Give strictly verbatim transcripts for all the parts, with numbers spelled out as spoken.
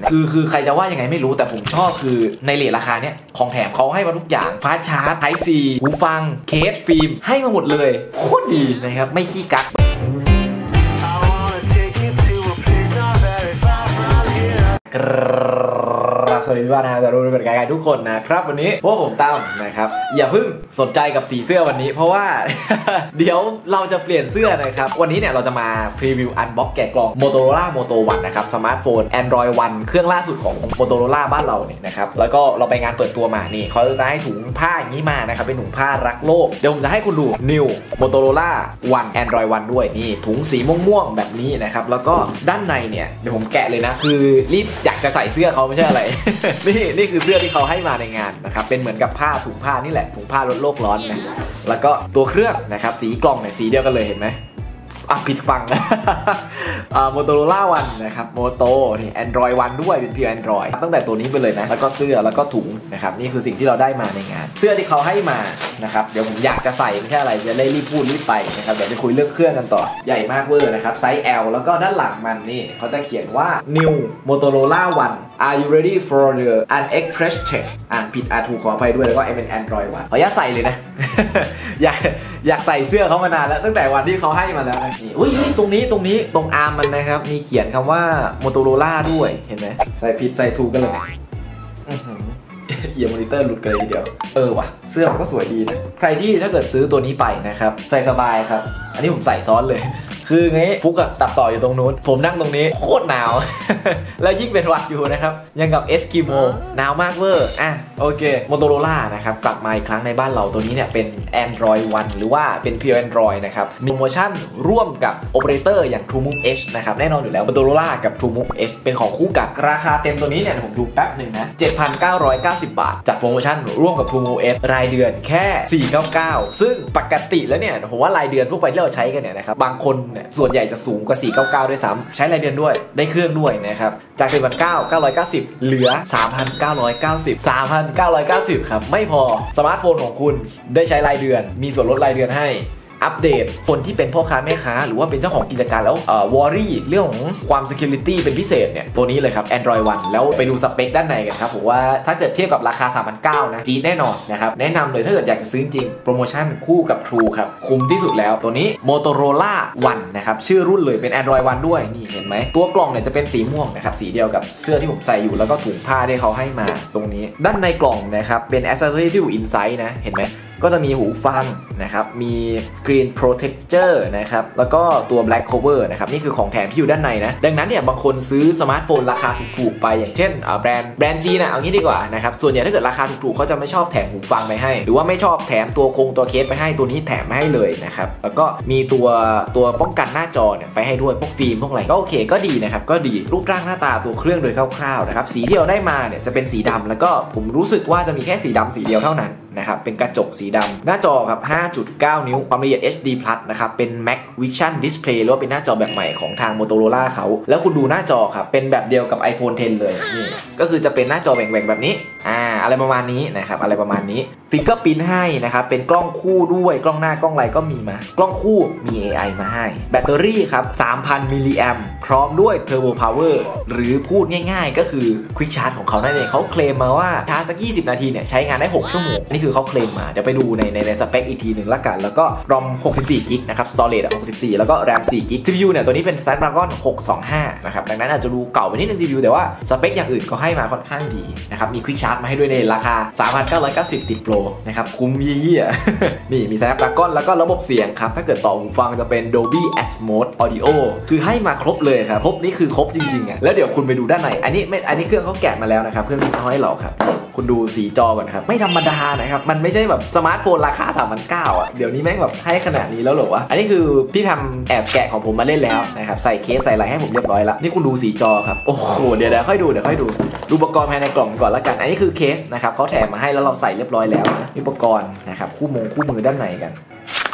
คือคือใครจะว่ายังไงไม่รู้แต่ผมชอบคือในเรทราคาเนี้ยของแถมเขาให้มาทุกอย่างฟาสต์ชาร์จไทป์ซีหูฟังเคสฟิล์มให้มาหมดเลยโคตรดีนะครับไม่ขี้กักสวัสดีว่านะจะรู้เป็นไงทุกคนนะครับวันนี้พวกผมตั้มนะครับอย่าเพิ่งสนใจกับสีเสื้อวันนี้เพราะว่า เดี๋ยวเราจะเปลี่ยนเสื้อนะครับวันนี้เนี่ยเราจะมาพรีวิวอันบ็อกแกะกล่อง Motorola Moto วันนะครับสมาร์ทโฟน Android วันเครื่องล่าสุดของ Motorola บ้านเราเนี่ยนะครับแล้วก็เราไปงานเปิดตัวมานี่เขาจะให้ถุงผ้าอย่างนี้มานะครับเป็นถุงผ้ารักโลกเดี๋ยวผมจะให้คุณดู New Motorola วัน Android วันด้วยนี่ถุงสีม่วงๆแบบนี้นะครับแล้วก็ด้านในเนี่ยเดี๋ยวผมแกะเลยนะคือรีบอยากจะใส่เสื้อเขาไม่ใช่อะไร นี่นี่คือเสื้อที่เขาให้มาในงานนะครับเป็นเหมือนกับผ้าถุงผ้านี่แหละถุงผ้าลดโลกร้อนนะแล้วก็ตัวเครื่องนะครับสีกล่องเนี่ยสีเดียวกันเลยเห็นไหมอ่ะผิดฟังอ่า Motorola วันนะครับโมโตนี่ Android วันด้วยเป็นเพียง Android ตั้งแต่ตัวนี้ไปเลยนะแล้วก็เสื้อแล้วก็ถุงนะครับนี่คือสิ่งที่เราได้มาในงานเสื้อที่เขาให้มานะครับเดี๋ยวผมอยากจะใส่ไม่ใช่อะไรจะได้รีบพูดรีบไปนะครับเดี๋ยวจะคุยเรื่องเครื่องกันต่อใหญ่มากเวอร์นะครับไซส์ L แล้วก็ด้านหลังมันนี่เขาจะเขียนว่า New Motorola วัน Are you ready for the unexpressed check อ่านผิดอ่านถูกขออภัยด้วยแล้วก็เป็น Android วันขออนุญาตใส่เลยนะ อยากอยากใส่เสื้อเขามานานแล้วตั้งแต่วันที่เขาให้มาแล้วนี่อุ้ยตรงนี้ตรงนี้ตรงอาร์มมันนะครับมีเขียนคำว่า Motorola ด้วยเห็นไหมใส่ผิดใส่ถูกกันเลยเอียมอนิเตอร์หลุดกันเลยทีเดียวเออว่ะเสื้อมันก็สวยดีนะใครที่ถ้าเกิดซื้อตัวนี้ไปนะครับใส่สบายครับอันนี้ผมใส่ซ้อนเลยคือไงฟุกตัดต่ออยู่ตรงนู้นผมนั่งตรงนี้โคตรหนาว แล้วยิ่งเป็นหวัดอยู่นะครับยังกับเอสกิโมหนาวมากเวอร์อ่ะโอเค Motorola นะครับกลับมาอีกครั้งในบ้านเราตัวนี้เนี่ยเป็น Android วันหรือว่าเป็น Pure Android นะครับมีโปรโมชั่นร่วมกับโอเปอเรเตอร์อย่าง TrueMove Edge นะครับแน่นอนอยู่แล้ว Motorola กับ TrueMove Edge เป็นของคู่กันราคาเต็มตัวนี้เนี่ยผมดูแป๊บหนึ่งนะ เจ็ดพันเก้าร้อยเก้าสิบ บาทจัดโปรโมชั่นร่วมกับ TrueMove Edge รายเดือนแค่สี่ร้อยเก้าสิบเก้าซึ่งปกติแล้วเนี่ยผมว่ารายเดือนทั่วไปที่เราใช้กันเนี่ยนะครับบางคนเนี่ยส่วนใหญ่จะสูงกว่าสี่ร้อยเก้าสิบเก้าด้วยซ้ำใช้รายเดือนด้วยได้เครื่องด้วยนะครับจาก เจ็ดพันเก้าร้อยเก้าสิบ เหลือ สามพันเก้าร้อยเก้าสิบ สามพันเก้าร้อยเก้าสิบ ครับไม่พอสมาร์ทโฟนของคุณได้ใช้รายเดือนมีส่วนลดรายเดือนให้อัปเดตคนที่เป็นพ่อค้าแม่ค้าหรือว่าเป็นเจ้าของกิจการแล้วเอ่อวอรี่เรื่องของความ security เป็นพิเศษเนี่ยตัวนี้เลยครับ Android วันแล้วไปดูสเปคด้านในกันครับผมว่าถ้าเกิดเทียบกับราคา สามพันเก้าร้อย นะจีแน่นอนนะครับแนะนำเลยถ้าเกิดอยากจะซื้อจริงโปรโมชั่นคู่กับ True ครับคุ้มที่สุดแล้วตัวนี้ Motorola วันนะครับชื่อรุ่นเลยเป็น Android วันด้วยนี่เห็นไหมตัวกล่องเนี่ยจะเป็นสีม่วงนะครับสีเดียวกับเสื้อที่ผมใส่อยู่แล้วก็ถุงผ้าที่เขาให้มาตรงนี้ด้านในกล่องนะครับเป็น accessory ที่อยู่ inside นะเห็นไหมก็จะมีหูฟังนะครับมี Green Protector นะครับแล้วก็ตัว Black Cover นะครับนี่คือของแถมที่อยู่ด้านในนะดังนั้นเนี่ยบางคนซื้อสมาร์ทโฟนราคาถูกๆไปอย่างเช่นแบรนด์แบรนด์จีนนะเอางี้ดีกว่านะครับส่วนใหญ่ถ้าเกิดราคาถูกๆเขาจะไม่ชอบแถมหูฟังไปให้หรือว่าไม่ชอบแถมตัวคงตัวเคสไปให้ตัวนี้แถมให้เลยนะครับแล้วก็มีตัวตัวป้องกันหน้าจอเนี่ยไปให้ด้วยพวกฟิล์มพวกอะไรก็โอเคก็ดีนะครับก็ดีรูปร่างหน้าตาตัวเครื่องโดยคร่าวๆนะครับสีที่เราได้มาเนี่ยจะเป็นสีดำแล้วก็ผมรู้สึกว่าจะมีแค่สีดำสีเดียวเท่านั้นนะครับเป็นกระจกสีดำหน้าจอครับ ห้าจุดเก้า นิ้วความละเอียด เอช ดี พลัส นะครับเป็น Max Vision Display หรือว่าเป็นหน้าจอแบบใหม่ของทาง Motorola เขาแล้วคุณดูหน้าจอครับเป็นแบบเดียวกับ iPhone เท็น เลยนี่ก็คือจะเป็นหน้าจอแหว่งๆแบบนี้อ่าอะไรประมาณนี้นะครับอะไรประมาณนี้ฟิงเกอร์พิ้นให้นะครับเป็นกล้องคู่ด้วยกล้องหน้ากล้องอะไรก็มีมากล้องคู่มี เอ ไอ มาให้แบตเตอรี่ครับ สามพัน มิลลิแอมป์พร้อมด้วย Turbo Power หรือพูดง่ายๆก็คือ Quick Charge ของเขานั่นเองเขาเคลมมาว่าชาร์จสักยี่สิบนาทีเนี่ยใช้งานได้หกชั่วโมงนี่คือเขาเคลมมาเดี๋ยวไปดูในในในสเปคอีกทีหนึ่งละกันแล้วก็ รอม หกสิบสี่ กิกะนะครับ Storage หกสิบสี่แล้วก็ แรม สี่ กิกะ ซี พี ยู เนี่ยตัวนี้เป็น Snapdragon หกสองห้านะครับดังนั้นอาจจะดูเก่าไปนิดนึง ซี พี ยู แต่ว่าสเปคอย่างอื่นก็ให้มาค่อนข้างดีนะครับมี Quick Charge มาให้ด้วยในราคา สามพันเก้าร้อยเก้าสิบ ติดโปรนะครับคุ้มยี่ นี่มี Snapdragon แล้วก็ระบบเสียงครับถ้าเกิดต่อหูฟังจะเป็น Dolby Atmos Audio คือให้มาครบเลยครับครบนี่คือครบจริงๆอ่ะแล้วเดี๋ยวคุณไปดูด้านในอันนี้ไม่อันนี้เครื่องเขาแกะมาแล้วนะครับเครื่องที่เขาให้เราครับคุณดูสีจอก่อนครับไม่ธรรมดานะครับมันไม่ใช่แบบสมาร์ทโฟนราคา สามพันเก้าร้อย อ่ะเดี๋ยวนี้แม่งแบบให้ขนาดนี้แล้วเหรอวะอันนี้คือพี่ทำแอบแกะของผมมาเล่นแล้วนะครับใส่เคสใส่อะไรให้ผมเรียบร้อยแล้วนี่คุณดูสีจอครับโอ้โหเดี๋ยวเดี๋ยวค่อยดูเดี๋ยวค่อยดูดูอุปกรณ์ภายในกล่องก่อนละกันอันนี้คือเคสนะครับเขาแถมมาให้แล้วเราใส่เรียบร้อยแล้วอุปกรณ์นะครับคู่มงคู่มือด้านในกัน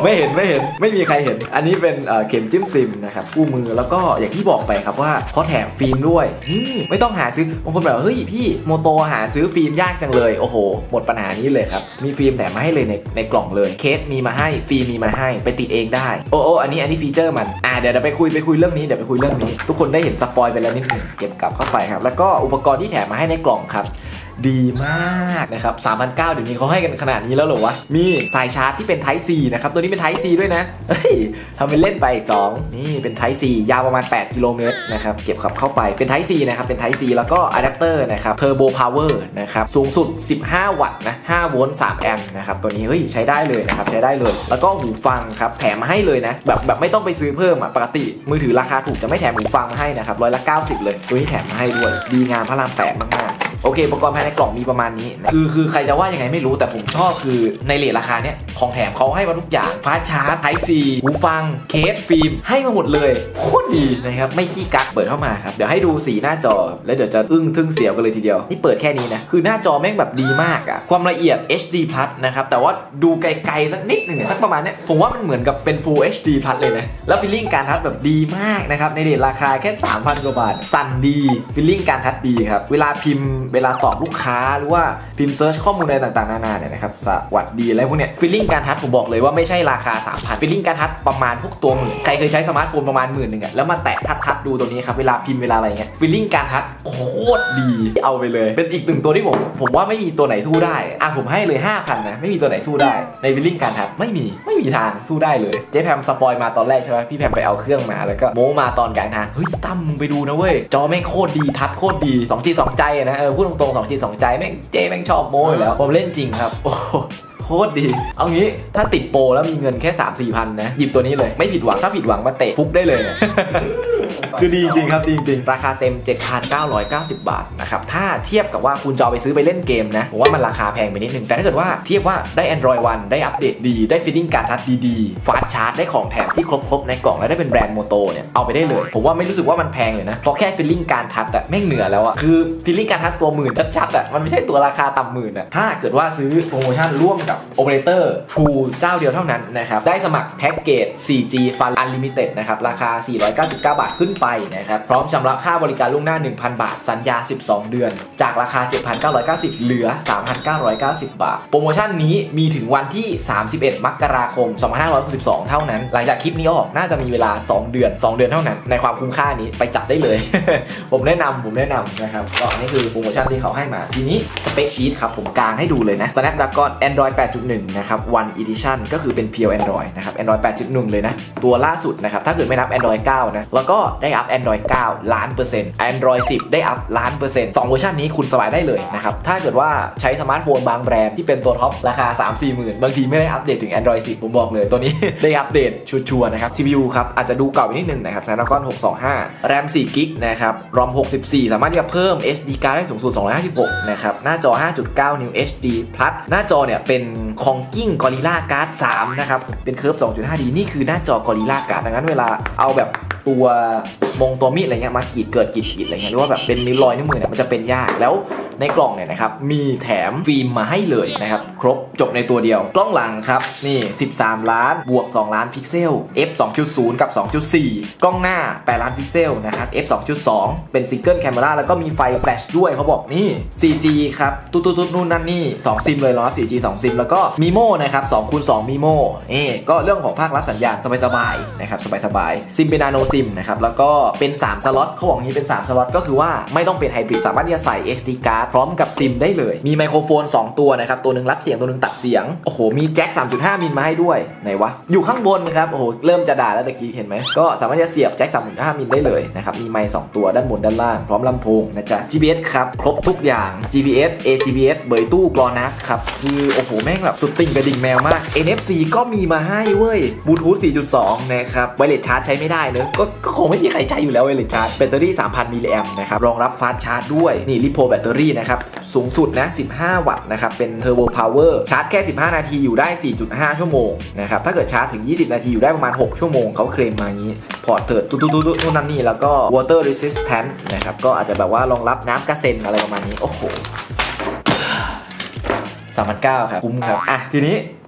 ไม่เห็นไม่เห็นไม่มีใครเห็นอันนี้เป็นเข็มจิ้มซิมนะครับคู่มือแล้วก็อย่างที่บอกไปครับว่าเขาแถมฟิล์มด้วยไม่ต้องหาซื้อบางคนแบบเฮ้ยพี่โมโตหาซื้อฟิล์มยากจังเลยโอ้โหหมดปัญหานี้เลยครับมีฟิล์มแถมมาให้เลยในในกล่องเลยเคสมีมาให้ฟิล์มมีมาให้ไปติดเองได้โอ้โอ้อันนี้อันนี้ฟีเจอร์มันอ่าเดี๋ยวเราไปคุยไปคุยเรื่องนี้เดี๋ยวไปคุยเรื่องนี้ทุกคนได้เห็นสปอยไปแล้วนิดนึงเก็บกลับเข้าไปครับแล้วก็อุปกรณ์ที่แถมมาให้ในกล่องครับดีมากนะครับ สามพันเก้าร้อย เดี๋ยวนี้เขาให้กันขนาดนี้แล้วเหรอวะมีสายชาร์จที่เป็น Type C นะครับตัวนี้เป็น Type C ด้วยนะเฮ้ยทำเป็นเล่นไปสองนี่เป็น Type C ยาวประมาณแปดกิโลเมตรนะครับเก็บขับเข้าไปเป็น Type C นะครับเป็น Type C แล้วก็อะแดปเตอร์นะครับ Turbo Power นะครับสูงสุดสิบห้าวัตต์นะห้าโวลต์สามแอมป์นะครับตัวนี้เฮ้ยใช้ได้เลยนะครับใช้ได้เลยแล้วก็หูฟังครับแถมมาให้เลยนะแบบแบบไม่ต้องไปซื้อเพิ่มอ่ะปกติมือถือราคาถูกจะไม่แถมหูฟังมาให้นะครับร้อยละเก้าสิบเลยตัวนี้แถมมาให้ด้วยดีงามพระรามแปดมากๆโอเคอุปกรณ์ภายในกล่องมีประมาณนี้คือคือใครจะว่ายังไงไม่รู้แต่ผมชอบคือในเรทราคาเนี้ยของแถมเขาให้มาทุกอย่างฟาสต์ชาร์จ Type C หูฟังเคสฟิล์มให้มาหมดเลยโคตรดีนะครับไม่ขี้กักเปิดเข้ามาครับเดี๋ยวให้ดูสีหน้าจอแล้วเดี๋ยวจะอึ้งทึ่งเสียวกันเลยทีเดียวนี่เปิดแค่นี้นะคือหน้าจอแม่งแบบดีมากอะความละเอียด เอช ดี Plus นะครับแต่ว่าดูไกลๆสักนิดนึงเนี่ยสักประมาณเนี้ยผมว่ามันเหมือนกับเป็น Full เอช ดี Plus เลยนะแล้วฟีลลิ่งการทัชแบบดีมากนะครับในเรทราคาแค่ สามพัน กว่าบาทสั่นดีฟีลลิ่งการทัชดีครับเวลาพิมพ์เวลาตอบลูกค้าหรือว่าพิมพ์เซิร์ชข้อมูลอะไรต่างๆนานาเนี่ยนะครับสวัสดีอะไรพวกเนี้ยฟีลลิ่งการทัชผมบอกเลยว่าไม่ใช่ราคา สามพัน ฟีลลิ่งการทัชประมาณพวกตัวหมื่นใครเคยใช้สมาร์ทโฟนประมาณหมื่นหนึ่งอะแล้วมาแตะทัชๆดูตัวนี้ครับเวลาพิมพ์เวลาอะไรเงี้ยฟีลลิ่งการทัชโคตรดีเอาไปเลยเป็นอีกหนึ่งตัวที่ผมผมว่าไม่มีตัวไหนสู้ได้อ่ะผมให้เลย ห้าพัน นะไม่มีตัวไหนสู้ได้ในฟีลลิ่งการทัชไม่มีไม่มีทางสู้ได้เลยเจ๊แพมสปอยมาตอนแรกใช่ไหมพี่แพมไปเอาเครื่องมาแล้วก็โม้มาตอนกลางทางเฮ้ยตั้มมึงไปดูนะเว้ยจอแม่งโคตรดีทัชโคตรดีสองจิตสองใจนะเออพูดตรงๆสองจิตสองใจแม่งเจ๊แม่งชอบโม้อยู่แล้วผมเล่นจริงครับโอ้โคตรดีเอางี้ถ้าติดโปรแล้วมีเงินแค่ สามถึงสี่พัน นะหยิบตัวนี้เลยไม่ผิดหวังถ้าผิดหวังมาเตะฟุกได้เลย คือดีจริงครับดีจริงราคาเต็ม เจ็ดพันเก้าร้อยเก้าสิบ บาทนะครับถ้าเทียบกับว่าคุณจะเอาไปซื้อไปเล่นเกมนะผมว่ามันราคาแพงไปนิดนึงแต่ถ้าเกิดว่าเทียบว่าได้ Android One ได้อัปเดตดีได้ฟีลลิ่งการทัชดีๆฟาสต์ชาร์จได้ของแถมที่ครบๆในกล่องและได้เป็นแบรนด์โมโตเนี่ยเอาไปได้เลยผมว่าไม่รู้สึกว่ามันแพงเลยนะเพราะแค่ฟีลลิ่งการทัชอะแม่งเหนือแล้วอะคือฟีลลิ่งการทัชตัวหมื่นชัดๆอะมันไม่ใช่ตัวราคาต่ำหมื่นอะถ้าเกิดว่าซื้อโปรโมชั่นร่วมกับโอเปอเรเตอร์ True เจ้าเดียวเท่านั้นนะครับได้สมัครแพ็กเกจ โฟร์จี Fun Unlimited นะครับราคาสี่ร้อยเก้าสิบเก้าบาทขึ้นไปนะครับพร้อมชำระค่าบริการล่วงหน้า หนึ่งพัน บาทสัญญาสิบสองเดือนจากราคา เจ็ดพันเก้าร้อยเก้าสิบ เหลือ สามพันเก้าร้อยเก้าสิบ บาทโปรโมชั่นนี้มีถึงวันที่สามสิบเอ็ดมกราคมสองพันห้าร้อยหกสิบสองเท่านั้นหลังจากคลิปนี้ออกน่าจะมีเวลาสองเดือนสองเดือนเท่านั้นในความคุ้มค่านี้ไปจัดได้เลย ผมแนะนำผมแนะนำนะครับก็นี่คือโปรโมชั่นที่เขาให้มาทีนี้สเปคชีตครับผมกางให้ดูเลยนะ Snapdragon Android แปดจุดหนึ่ง นะครับ One Edition ก็คือเป็น Pure Android นะครับ Android แปดจุดหนึ่ง เลยนะตัวล่าสุดนะครับถ้าเกิดไม่นับ Android เก้านะแล้วก็ได้อัพ Android เก้าล้านเปอร์เซ็นต์ Android สิบได้อัพล้านเปอร์เซ็นต์สองเวอร์ชันนี้คุณสบายได้เลยนะครับถ้าเกิดว่าใช้สมาร์ทโฟนบางแบรนด์ที่เป็นตัวท็อปราคา สามถึงสี่หมื่น บางทีไม่ได้อัปเดตถึง Android สิบผมบอกเลยตัวนี้ ได้อัปเดตชัวร์ๆนะครับ ซี พี ยู ครับอาจจะดูเก่าไปนิดนึงนะครับ Snapdragon หกสองห้า แรม สี่กิกะไบต์ นะครับ รอม หกสิบสี่ สามารถที่จะเพิ่ม เอส ดี card ได้สูงสุดสองร้อยห้าสิบหกนะครับหน้าจอ ห้าจุดเก้า นิ้ว เอช ดี Plus หน้าจอเนี่ยเป็นของกิ้ง Gorilla Glass สามนะครับเป็นเคิร์ฟ สองจุดห้าดี นี่คือหน้าจอ Gorilla Glass ดังนั้นเวลาเอาแบบตัวมงตัวมีดอะไรเงี้ยมากรีดเกิดกรีดขีดอะไรเงี้ยหรือว่าแบบเป็นนิ้วรอยนิ้วมือเนี่ยมันจะเป็นยากแล้วในกล่องเนี่ยนะครับมีแถมฟิล์มมาให้เลยนะครับครบจบในตัวเดียวกล้องหลังครับนี่สิบสามล้านบวกสองล้านพิกเซล เอฟ สองจุดศูนย์ กับ สองจุดสี่ กล้องหน้าแปดล้านพิกเซลนะครับ เอฟ สองจุดสอง เป็นซิงเกิลแคมเมราแล้วก็มีไฟแฟลชด้วยเขาบอกนี่ โฟร์จี ครับตุ๊ดๆนู่นนั่นนี่สองซิมเลยรองรับ โฟร์จี สองซิมแล้วก็มีโม่นะครับสองคูณสองมีโม่เอ๊ก็เรื่องของภาครับสัญญาณสบายๆนะครับสบายๆซิมเป็นนาโนซิมนะครับแล้วก็เป็นสามสล็อตเขาบอกนี้เป็นสามสล็อตก็คือว่าไม่ต้องเป็นไฮบริดสามารถที่จะใส่ เอส ดี card พร้อมกับซิมได้เลยมีไมโครโฟนสองตัวนะครับตัวนึงรับเสียงตัวนึงตัดเสียงโอ้โหมีแจ็ค สามจุดห้า มิลมาให้ด้วยไหนวะอยู่ข้างบนนะครับโอ้โหเริ่มจะด่าแล้วตะกี้เห็นไหมก็สามารถจะเสียบแจ็ค สามจุดห้า มิลได้เลยนะครับมีไมค์สองตัวด้านบนด้านล่างพร้อมลำโพงนะจ๊ะ จี พี เอส ครับครบทุกอย่าง จี พี เอส เอ จี พี เอส เบยตู้กลอนัสครับคือโอ้โหแม่งแบบสุดติ่งกระดิ่งแมวมาก เอ็น เอฟ ซี ก็มีมาให้เว้ยบลูทูธ สี่จุดสอง นะครับไวเลสชาร์จใช้ไม่ได้เนอะก็ก็คงไม่มีใครใช้อยู่แล้วไวเลสชาร์จแบตเตอรี่ สามพัน มิลลิแอมป์นะครับรองรับฟาสต์ชาร์จด้วยนี่ลิโพแบตเตอรี่นะครับสูงสุดนะสิบห้าวัตต์นะครับเป็นเทอร์โบพาวเวอร์ชาร์จแค่สิบห้านาทีอยู่ได้ สี่จุดห้า ชั่วโมงนะครับถ้าเกิดชาร์จถึงยี่สิบนาทีอยู่ได้ประมาณหกชั่วโมงเขาเคลมมางี้พอร์ตเถิดตุ๊ดๆๆนู่นนั่นนี่แล้วก็ water resistant นะครับก็อาจจะแบบว่ารองรับน้ำกระเซ็นอะไรประมาณนี้โอ้โห สามพันเก้าร้อย ครับคุ้มครับอ่ะทีนี้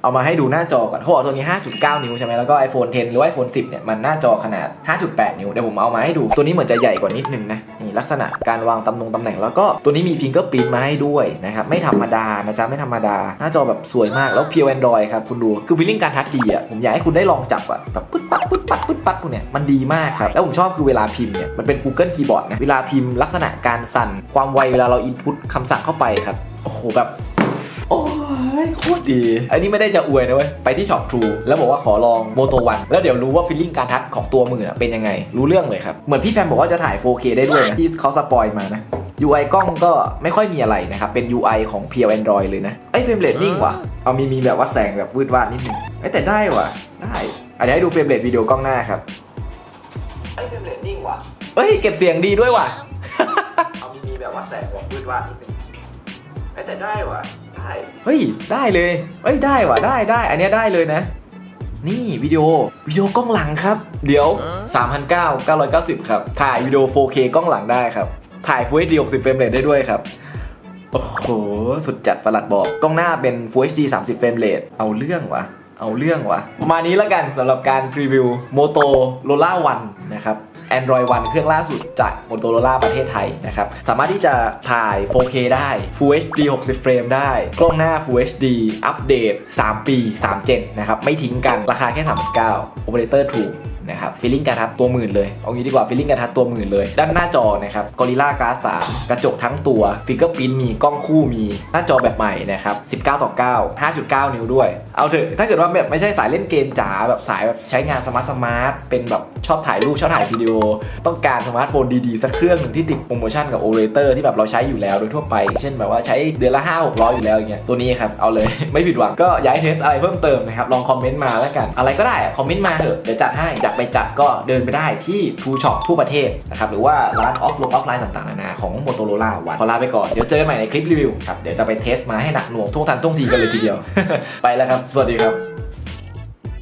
เอามาให้ดูหน้าจอก่อนเขาบอกตัวนี้ ห้าจุดเก้า นิ้วใช่ไหมแล้วก็ iPhone เท็น หรือว่า iPhone สิบเนี่ยมันหน้าจอขนาด ห้าจุดแปด นิ้วเดี๋ยวผมเอามาให้ดูตัวนี้เหมือนจะใหญ่กว่านิดนึงนะนี่ลักษณะการวางตำแหน่งตำแหน่งแล้วก็ตัวนี้มี Fingerprint มาให้ด้วยนะครับไม่ธรรมดานะจ๊ะไม่ธรรมดาหน้าจอแบบสวยมากแล้ว Pure Android ครับคุณดูคือฟีลลิ่งการทัชดีอ่ะผมอยากให้คุณได้ลองจับอ่ะแบบปึ๊ดปัดปึ๊ดปัดปึ๊ดปัดพวกเนี้ยมันดีมากครับแล้วผมชอบคือเวลาพิมพ์เนี่ยมันเป็น Google Keyboard นะเวลาพิมพ์ลักษณะการสั่นความไวเวลาเรา input คำสั่งเข้าไปครับโอ้โหแบบโอ้ยโคตรดีอันนี้ไม่ได้จะอวยนะเว้ยไปที่ช็อป True แล้วบอกว่าขอลอง Moto วันแล้วเดี๋ยวรู้ว่าฟีลลิ่งการทัชของตัวมือเป็นยังไงรู้เรื่องเลยครับเหมือนพี่แพมบอกว่าจะถ่าย โฟร์เค ได้ด้วยนะที่เขาสปอยมานะ ยู ไอ กล้องก็ไม่ค่อยมีอะไรนะครับเป็น ยู ไอ ของ Pure Android เลยนะไอ้เฟรมเรทนิ่งว่ะเอามีมีแบบว่าแสงแบบวืดวาดนิดนึงไอ้แต่ได้ว่ะได้อันนี้ให้ดูเฟรมเรทวิดีโอกล้องหน้าครับไอ้เฟรมเรทนิ่งว่ะเฮ้ยเก็บเสียงดีด้วยว่ะ เอามีมีแบบว่าแสงแบบวืดวาดนิดนึงไอ้แต่ได้ว่ะได้เฮ้ยได้เลยเฮ้ยได้ว่ะได้ได้อันนี้ได้เลยนะนี่วิดีโอวิดีโอกล้องหลังครับเดี๋ยว สามพันเก้าร้อย เก้าร้อยเก้าสิบ ครับถ่ายวิดีโอ โฟร์เค กล้องหลังได้ครับถ่าย Full เอช ดี หกสิบ เฟรมเรทได้ด้วยครับโอ้โหสุดจัดประหลัดบอกกล้องหน้าเป็น Full เอช ดี สามสิบ เฟรมเรทเอาเรื่องวะเอาเรื่องวะประมาณนี้แล้วกันสำหรับการพรีวิว Motorola One นะครับ Android One เครื่องล่าสุดจาก Motorola ประเทศไทยนะครับสามารถที่จะถ่าย โฟร์เค ได้ Full เอช ดี หกสิบ เฟรมได้กล้องหน้า Full เอช ดี อัปเดตสามปีสามเจนนะครับไม่ทิ้งกันราคาแค่ สามพันเก้าร้อย Operator Trueนะครับฟีลลิ่งการทัชตัวหมื่นเลยเอางี้ดีกว่าฟีลลิ่งการทัชตัวหมื่นเลยด้านหน้าจอนะครับ Gorilla Glass สามกระจกทั้งตัว Fingerprint มีกล้องคู่มีหน้าจอแบบใหม่นะครับสิบเก้าต่อเก้า ห้าจุดเก้า นิ้วด้วยเอาเถอะถ้าเกิดว่าแบบไม่ใช่สายเล่นเกมจ๋าแบบสายแบบใช้งานสมาร์ทสมาร์ทเป็นแบบชอบถ่ายรูปชอบถ่ายวิดีโอต้องการสมาร์ทโฟนดีๆสักเครื่องหนึ่งที่ติดโปรโมชั่นกับ Operator ที่แบบเราใช้อยู่แล้วโดยทั่วไปเช่นแบบว่าใช้เดือนละ ห้าหกร้อย อยู่แล้วอย่างเงี้ยตัวนี้ครับเอาเลย ไม่ผิดหวังก็อยากให้เทสอะไรเพิ่มเติมนะครับลองคอมเมนต์มาแล้วกันอะไรก็ได้คอมเมนต์มาเถอะเดี๋ยวจัดให้อยากไปจัดก็เดินไปได้ที่ True Shop ทั่วประเทศนะครับหรือว่าร้านออฟลงออฟไลน์ต่างๆนานาของ Motorola วันขอลาไปก่อนเดี๋ยวเจอกันใหม่ในคลิปรีวิวครับเดี๋ยวจะไปเทสมาให้หนักหน่วงท่วงทันท่วงทีกันเลยทีเดียว ไปแล้วครับสวัสดีครับ